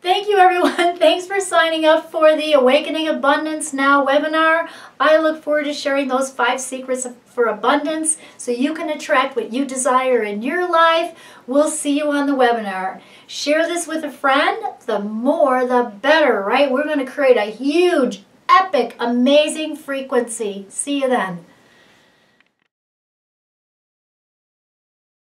Thank you, everyone. Thanks for signing up for the Awakening Abundance Now webinar. I look forward to sharing those 5 secrets for abundance so you can attract what you desire in your life. We'll see you on the webinar. Share this with a friend. The more, the better, right? We're going to create a huge, epic, amazing frequency. See you then.